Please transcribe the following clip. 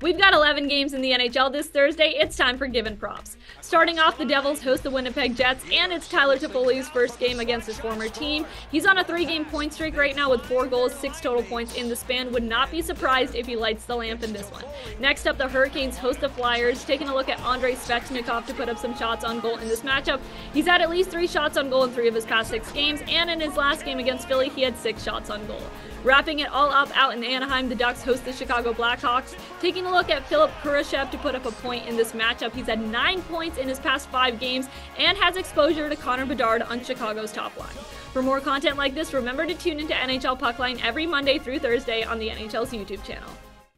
We've got 11 games in the NHL this Thursday. It's time for Given Props. Starting off, the Devils host the Winnipeg Jets, and it's Tyler Toffoli's first game against his former team. He's on a 3-game point streak right now with 4 goals, 6 total points in the span. Would not be surprised if he lights the lamp in this one. Next up, the Hurricanes host the Flyers, taking a look at Andrei Svechnikov to put up some shots on goal in this matchup. He's had at least 3 shots on goal in 3 of his past 6 games, and in his last game against Philly, he had 6 shots on goal. Wrapping it all up out in Anaheim, the Ducks host the Chicago Blackhawks, taking a look at Philip Kurashev to put up a point in this matchup. He's had 9 points in his past 5 games and has exposure to Connor Bedard on Chicago's top line. For more content like this, remember to tune into NHL Puckline every Monday through Thursday on the NHL's YouTube channel.